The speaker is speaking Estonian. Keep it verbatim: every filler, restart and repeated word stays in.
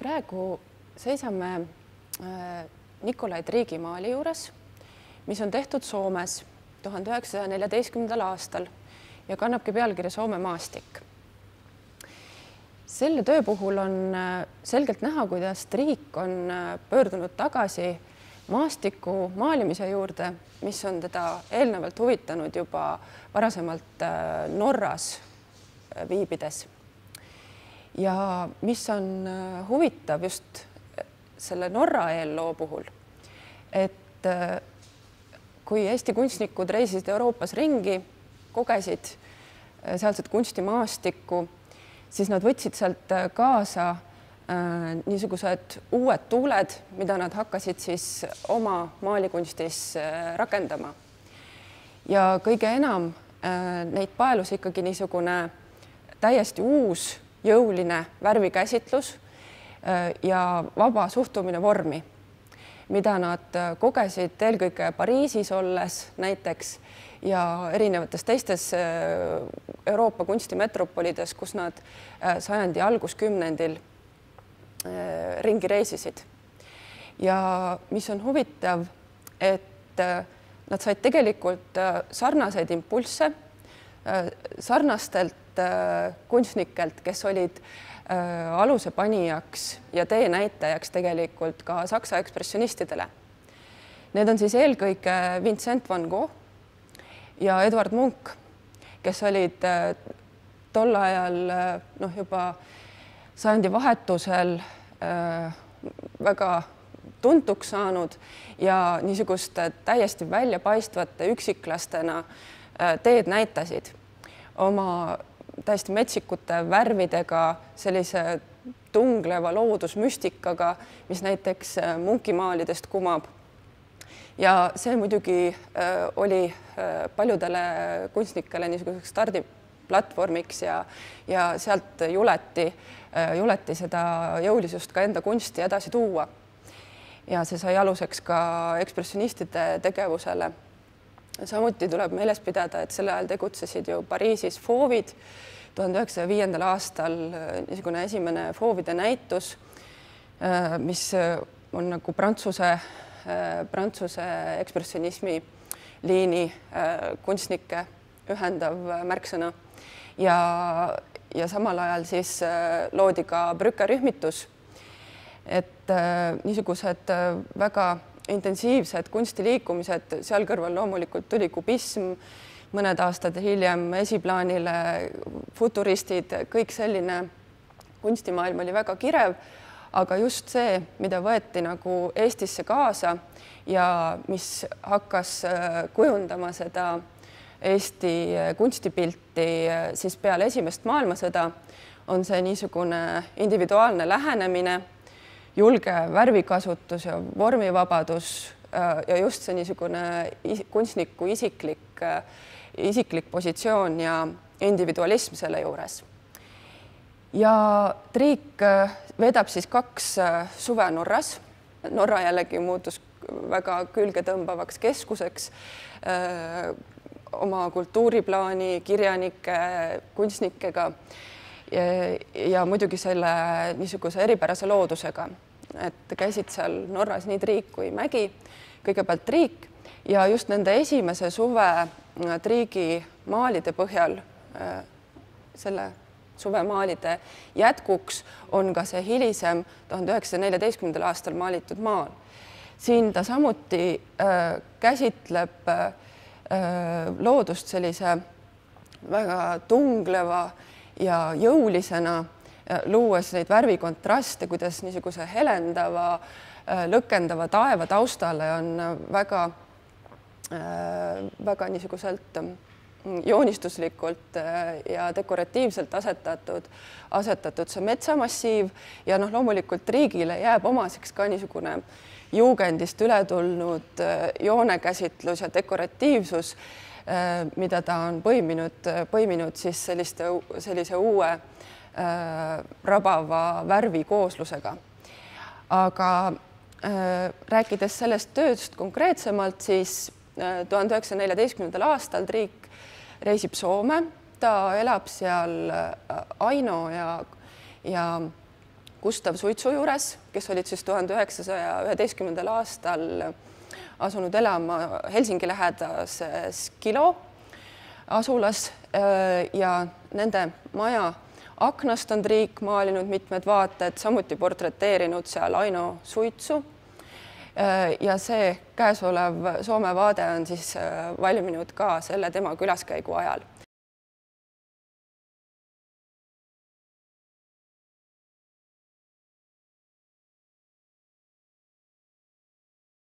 praegu seisame Nikolai Triigi maali juures, mis on tehtud Soomes tuhande üheksasaja neljateistkümnendal aastal ja kannabki pealkirja Soome maastik. Selle töö puhul on selgelt näha, kuidas Triik on pöördunud tagasi maastiku maalimise juurde, mis on teda eelnevalt huvitanud juba varasemalt Norras viibides. Ja mis on huvitav just selle Norra eelloo puhul, et kui Eesti kunstnikud reisisid Euroopas ringi, kogesid sealset kunstimaastikku, siis nad võtsid sealt kaasa niisugused uued tuuled, mida nad hakkasid siis oma maalikunstis rakendama. Ja kõige enam neid paelus ikkagi niisugune täiesti uus jõuline värvikäsitlus ja vaba suhtumine vormi, mida nad kogesid eelkõige Pariisis olles näiteks ja erinevates teistes Euroopa kunstimetropolides, kus nad sajandi alguskümnendil ringi reisisid. Ja mis on huvitav, et nad said tegelikult sarnaseid impulsse sarnastelt kunstnikelt, kes olid aluse panijaks ja tee näitajaks tegelikult ka saksa ekspressionistidele. Need on siis eelkõige Vincent van Gogh ja Edvard Munch, kes olid tol ajal noh, juba sajandi vahetusel väga tuntuks saanud ja niisuguste täiesti väljapaistvate üksiklastena teed näitasid oma täiesti metsikute värvidega, sellise tungleva loodusmüstikaga, mis näiteks Munchi maalidest kumab. Ja see muidugi oli paljudele kunstnikele niisuguseks stardiplatvormiks ja, ja sealt juleti, juleti seda jõulisust ka enda kunsti edasi tuua. Ja see sai aluseks ka ekspressionistide tegevusele. Samuti tuleb meeles pidada, et selle ajal tegutsesid ju Pariisis foovid. tuhande üheksasaja viiendal aastal niisugune esimene foovide näitus, mis on nagu prantsuse, prantsuse ekspressionismi liini kunstnikke ühendav märksõna. Ja, ja samal ajal siis loodi ka brükerühmitus, et niisugused väga intensiivsed kunstiliikumised, seal kõrval loomulikult tuli kubism, mõned aastad hiljem esiplaanile futuristid, kõik selline kunstimaailm oli väga kirev, aga just see, mida võeti nagu Eestisse kaasa ja mis hakkas kujundama seda Eesti kunstipilti siis peale esimest maailmasõda, on see niisugune individuaalne lähenemine, julge värvikasutus ja vormivabadus ja just see niisugune kunstniku isiklik, isiklik positsioon ja individualism selle juures. Ja Triik vedab siis kaks suve Norras. Norra jällegi muutus väga külgetõmbavaks keskuseks oma kultuuriplaani, kirjanike, kunstnikega ja, ja muidugi selle niisuguse eripärase loodusega, et käisid seal Norras nii Triik kui Mägi, kõigepealt Triik ja just nende esimese suve Triigi maalide põhjal, selle suve maalide jätkuks on ka see hilisem tuhande üheksasaja neljateistkümnendal aastal maalitud maal. Siin ta samuti käsitleb loodust sellise väga tungleva ja jõulisena, luues neid värvikontraste, kuidas niisuguse helendava, lõkendava taeva taustale on väga, väga niisuguselt joonistuslikult ja dekoratiivselt asetatud, asetatud see metsamassiiv ja noh, loomulikult Triigile jääb omaseks ka niisugune juugendist ületulnud joonekäsitlus ja dekoratiivsus, mida ta on põiminud, põiminud siis selliste, sellise uue rabava värvikooslusega. Aga rääkides sellest tööst konkreetsemalt, siis tuhande üheksasaja neljateistkümnendal aastal Triik reisib Soome, ta elab seal Aino ja, ja Gustav Suitsu juures, kes olid siis tuhande üheksasaja üheteistkümnendal aastal asunud elama Helsingi lähedases Kilo asulas ja nende maja aknast on Triik maalinud mitmed vaated, samuti portreteerinud seal Aino Suitsu. Ja see käesolev Soome vaade on siis valminud ka selle tema külaskäigu ajal.